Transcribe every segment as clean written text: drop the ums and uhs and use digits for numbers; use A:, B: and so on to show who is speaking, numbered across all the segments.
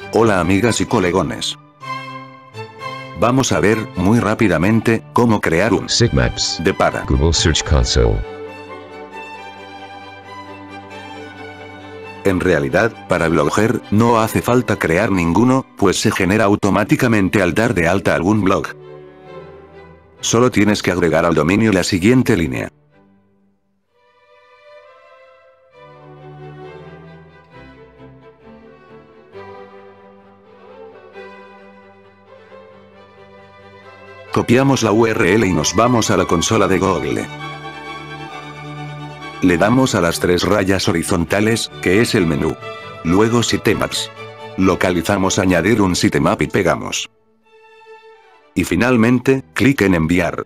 A: Hola amigas y colegones. Vamos a ver, muy rápidamente, cómo crear un
B: Sigmaps
A: de para.
B: Google Search Console.
A: En realidad, para Blogger, no hace falta crear ninguno, pues se genera automáticamente al dar de alta algún blog. Solo tienes que agregar al dominio la siguiente línea. Copiamos la URL y nos vamos a la consola de Google. Le damos a las 3 rayas horizontales, que es el menú. Luego Sitemaps. Localizamos añadir un sitemap y pegamos. Y finalmente, clic en enviar.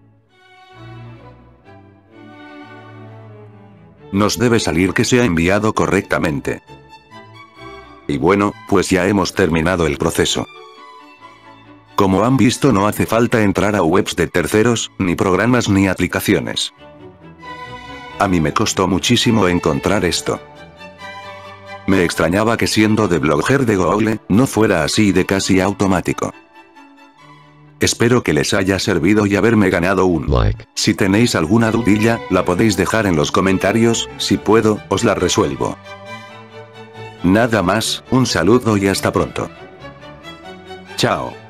A: Nos debe salir que se ha enviado correctamente. Y bueno, pues ya hemos terminado el proceso. Como han visto, no hace falta entrar a webs de terceros, ni programas ni aplicaciones. A mí me costó muchísimo encontrar esto. Me extrañaba que siendo de Blogger de Google, no fuera así de casi automático. Espero que les haya servido y haberme ganado un
B: Like.
A: Si tenéis alguna dudilla, la podéis dejar en los comentarios, si puedo, os la resuelvo. Nada más, un saludo y hasta pronto. Chao.